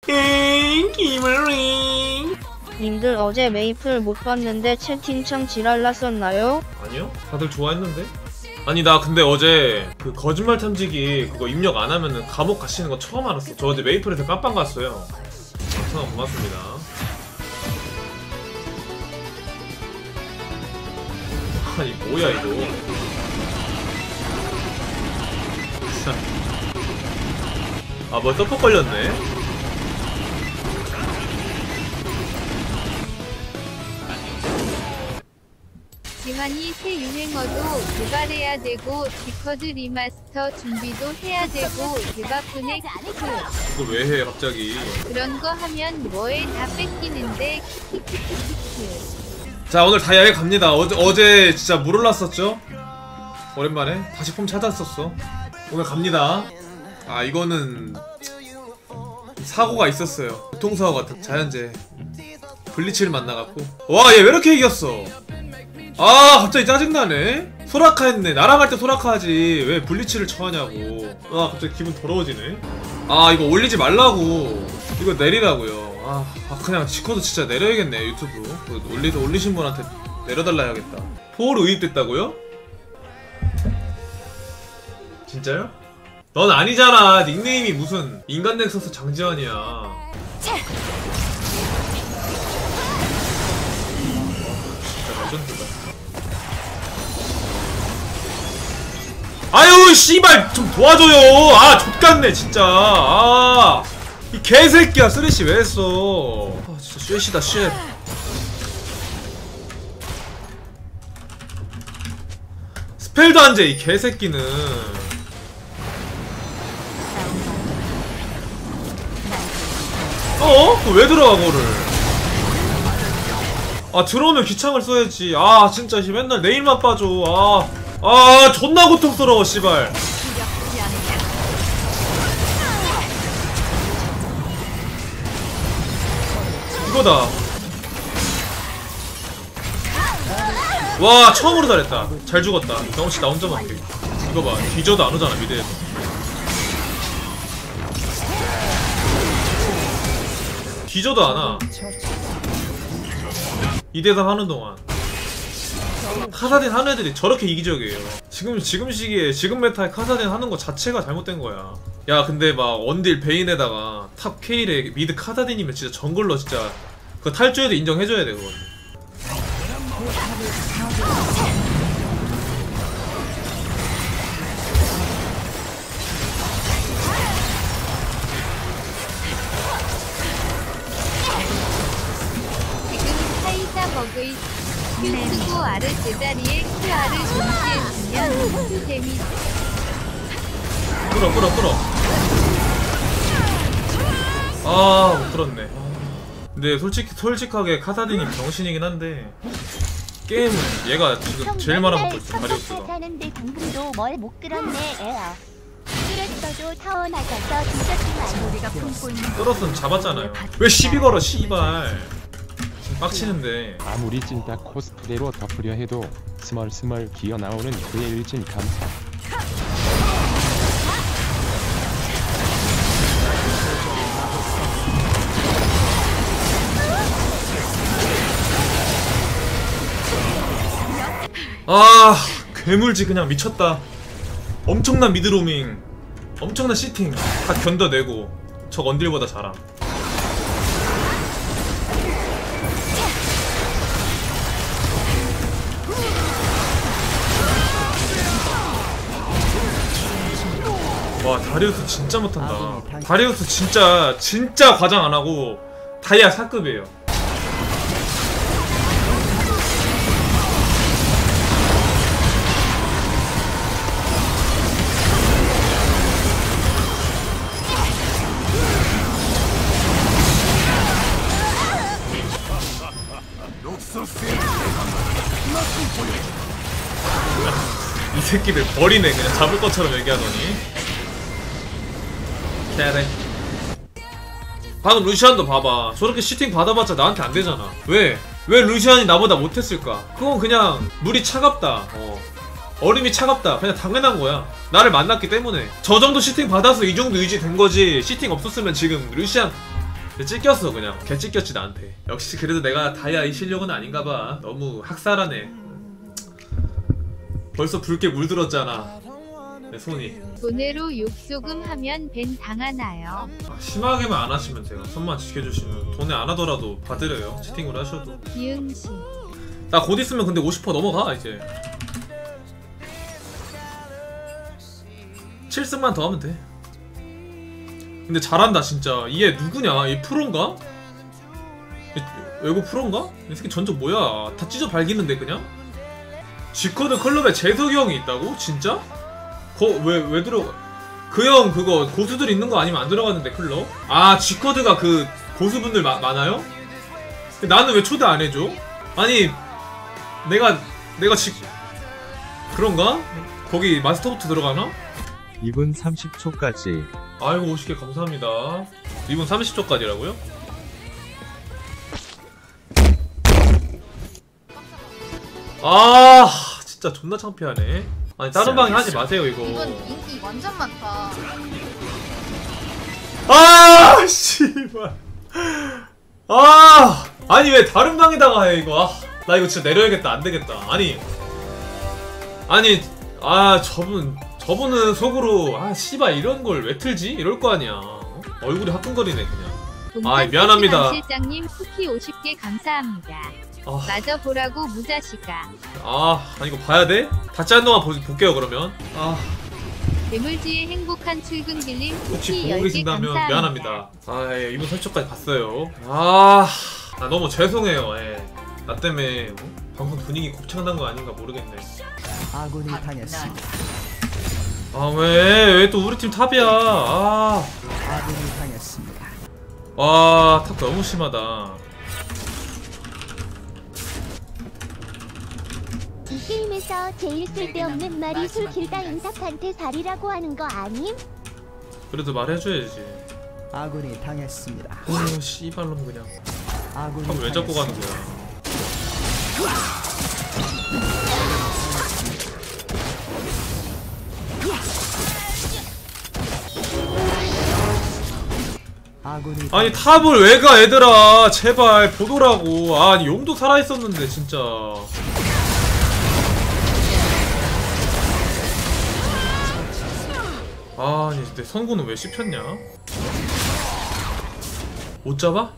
김을링. 님들 어제 메이플 못 봤는데 채팅창 지랄났었나요? 아니요? 다들 좋아했는데? 아니 나 근데 어제 그 거짓말 탐지기 그거 입력 안 하면은 감옥 가시는 거 처음 알았어. 저 어제 메이플에서 깜빵 갔어요. 전화 고맙습니다. 아니 뭐야 이거. 아 뭐 서포 걸렸네. 지만이 새 유행어도 개발해야 되고 디커드 리마스터 준비도 해야 되고 대바쁘네 키크. 그걸 왜 해 갑자기. 그런 거 하면 뭐에 다 뺏기는데 키키키키키키. 자 오늘 다이아에 갑니다. 어제 진짜 물 올랐었죠? 오랜만에 다시 폼 찾았었어. 오늘 갑니다. 아 이거는 사고가 있었어요. 교통사고 같은 자연재해. 블리치를 만나갖고 와 얘 왜 이렇게 이겼어. 아 갑자기 짜증나네. 소라카 했네. 나랑 할 때 소라카 하지 왜 블리치를 쳐하냐고. 아 갑자기 기분 더러워지네. 아 이거 올리지 말라고. 이거 내리라고요. 아 그냥 지코도 진짜 내려야겠네. 유튜브 올리신 분한테 내려달라 해야겠다. 포로 의입됐다고요? 진짜요? 넌 아니잖아. 닉네임이 무슨 인간 넥서스 장지환이야. 진짜 레전드다. 아유 씨발 좀 도와줘요. 아 족같네 진짜. 아 이 개새끼야. 쓰레쉬 왜 했어. 아 진짜 쉣이다 쉣. 스펠도 안 재 이 개새끼는. 그거 왜 들어가 거를. 아 들어오면 기창을 써야지. 아 진짜 맨날 내일만 빠져. 아 존나 고통스러워 씨발. 이거다. 와 처음으로 잘했다. 잘 죽었다. 경험치 나 혼자 맞게. 이거 봐 뒤져도 안 오잖아 미드에서. 뒤져도 안 와. 2대3 하는 동안 카사딘 하는 애들이 저렇게 이기적이에요. 지금 시기에 지금 메타에 카사딘 하는 거 자체가 잘못된 거야. 야 근데 막 원딜 베인에다가 탑 케일에 미드 카사딘이면 진짜 정글러 진짜 그거 탈주해도 인정해줘야 돼 그건. 버그의 q 쓰고 R 제자리에 QR을 동시에 주면 데미지. 끌어. 아 못 끌었네. 근데 솔직하게 카사딘이 병신이긴 한데 게임은 얘가 지금 제일 많아먹고 있어. 다리우스가. 사는데 당근도 뭘 못 끌었네 애야. 끌었어도 타워 나가서 뒤졌지만 우리가 품고 있는 끌었으면 잡았잖아요. 왜 시비 걸어 씨발. 빡치는데. 아무리 찐딱 코스프레로 덮으려 해도 스멀스멀 기어 나오는 그의 일진 감사. 아 괴물지 그냥 미쳤다. 엄청난 미드로밍, 엄청난 시팅 다 견뎌내고 저 언딜보다 잘함. 와 다리우스 진짜 못한다. 다리우스 진짜 과장 안하고 다이아 4급이에요 이 새끼들 버리네. 그냥 잡을 것처럼 얘기하더니. 캐래. 방금 루시안도 봐봐. 저렇게 시팅 받아봤자 나한테 안 되잖아. 왜 루시안이 나보다 못했을까? 그건 그냥 물이 차갑다. 얼음이 차갑다. 그냥 당연한 거야. 나를 만났기 때문에. 저 정도 시팅 받아서 이 정도 유지 된 거지. 시팅 없었으면 지금 루시안 찢겼어 그냥. 개 찢겼지 나한테. 역시 그래도 내가 다이아 이 실력은 아닌가봐. 너무 학살하네. 벌써 붉게 물들었잖아 내 손이. 돈으로 욕조금 하면 벤 당하나요? 심하게만 안 하시면 돼요. 손만 지켜주시면. 돈에 안 하더라도 봐드려요. 채팅으로 하셔도. 기응씨. 나 곧 있으면 근데 50% 넘어가 이제. 7승만 더 하면 돼. 근데 잘한다 진짜. 이게 누구냐? 이 프로인가? 외국 프로인가? 이 새끼 전적 뭐야? 다 찢어 발기는데 그냥? G코드 클럽에 재석이 형이 있다고? 진짜? 왜 들어가? 그 형 그거 고수들 있는 거 아니면 안 들어가는데 클럽? 아 G코드가 그 고수분들 많아요? 나는 왜 초대 안 해줘? 아니 내가 그런가? 거기 마스터부터 들어가나? 2분 30초까지. 아이고 50개 감사합니다. 2분 30초까지라고요? 아 진짜 존나 창피하네. 아니 다른 방에 하지 마세요 이거. 이건 인기 완전 많다. 아 씨발. 아 아니 왜 다른 방에다가 해 이거. 아, 나 이거 진짜 내려야겠다. 안 되겠다. 아니 저분은 속으로 아 씨발 이런 걸 왜 틀지? 이럴 거 아니야. 얼굴이 화끈거리네 그냥. 아 미안합니다. 실장님 쿠키 50개 감사합니다. 아. 마저 보라고 무자식아. 아니 이거 봐야 돼? 닿지 않는 동안 볼게요 그러면. 아 괴물지의 행복한 출근 길님 혹시 쿠키 보고 10개 계신다면 감사합니다. 미안합니다. 아 예, 이분 설정까지 봤어요. 아 너무 죄송해요. 예. 나 때문에 방송 분위기 곱창난 거 아닌가 모르겠네. 아군이 당했습니다. 아 왜 또 우리 팀 탑이야. 아군이 당했습니다. 와 탑 너무 심하다. 이 게임에서 제일 쓸데없는 말이 술길다 인사한테 살이라고 하는 거 아님? 그래도 말해줘야지. 아군이 당했습니다. 오 씨발놈 그냥. 아군이 탑 왜 잡고 가는 거야. 아군이 아니 탑을 왜 가 얘들아. 제발 보더라고. 아니 용도 살아있었는데 진짜. 아니 내 선구는 왜 씹혔냐? 못 잡아?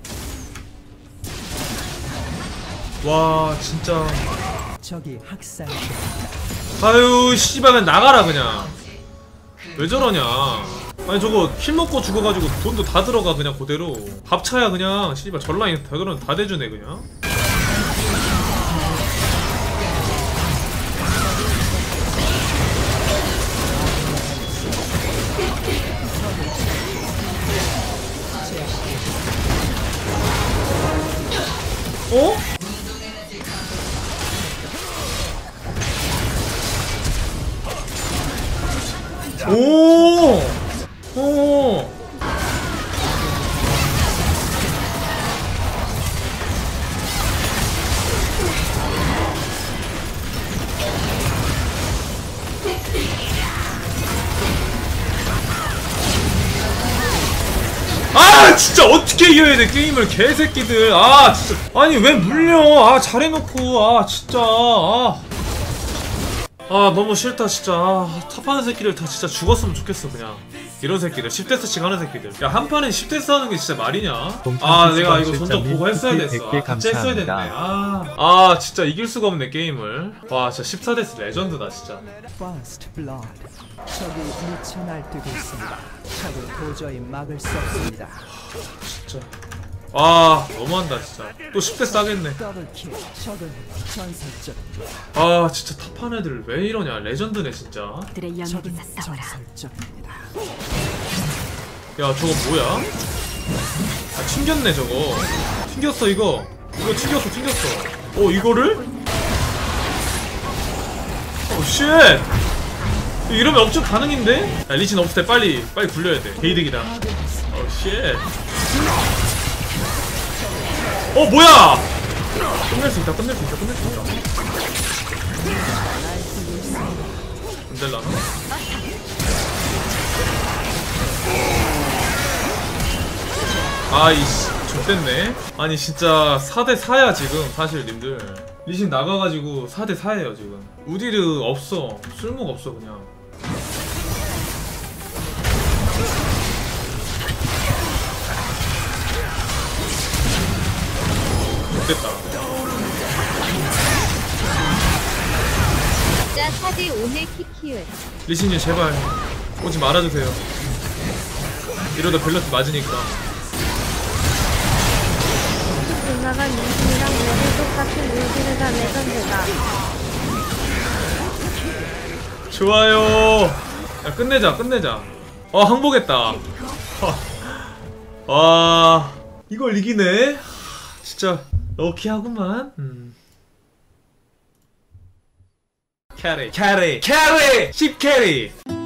와 진짜. 적이 학살. 아유 씨발 그냥 나가라 그냥. 왜 저러냐. 아니 저거 킬 먹고 죽어가지고 돈도 다 들어가 그냥 그대로. 밥차야 그냥. 씨발 전라인 다 대주네 그냥. 어? 오! 오! 아 진짜 어떻게 이겨야 돼 게임을 개새끼들. 아 진짜 아니 왜 물려. 아 잘해놓고. 아 진짜 너무 싫다 진짜. 탑하는 새끼들 다 진짜 죽었으면 좋겠어 그냥. 이런 새끼들 10데스씩 하는 새끼들. 야 한 판에 10데스 하는 게 진짜 말이냐. 내가 이거 전적 보고 했어야 됐어. 같이 했어야 됐네. 진짜 이길 수가 없네 게임을. 와 진짜 14데스 레전드다 진짜. First Blood. 적이 미쳐 날뛰고 있습니다. 적을 도저히 막을 수 없습니다. 진짜 너무한다 진짜. 또 10데스 하겠네. 더블킬. 적은 전설적. 진짜 탑한 애들 왜 이러냐. 레전드네 진짜. 적은 전설적입니다. 야 저거 뭐야? 튕겼네 저거. 튕겼어 이거 튕겼어. 이거를? 쉣. 이러면 업적 가능인데? 야 리신 없을 때 빨리 굴려야 돼. 게이득이다. 쉣. 뭐야! 끝낼 수 있다. 안 될라나? 아이씨 X됐네. 아니 진짜 4대4야 지금 사실 님들. 리신 나가가지고 4대4예요 지금. 우디르 없어. 쓸모가 없어 그냥. X됐다. 진짜 4대5네 키키을. 리신님 제발 오지 말아주세요. 이러다 밸런스 맞으니까. 누나가 민준이랑 매일 똑같은 루즈르가 레전드다. 좋아요. 야 끝내자. 항복했다. 와 이걸 이기네. 진짜 럭키하구만. 캐리 10캐리